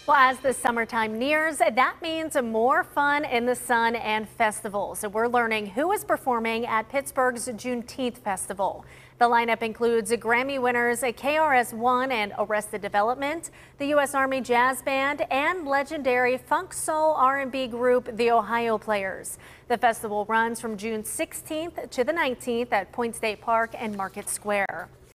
Well, as the summertime nears, that means more fun in the sun and festivals. So we're learning who is performing at Pittsburgh's Juneteenth Festival. The lineup includes Grammy winners KRS-One and Arrested Development, the U.S. Army Jazz Band, and legendary funk soul R&B group the Ohio Players. The festival runs from June 16th to the 19th at Point State Park and Market Square.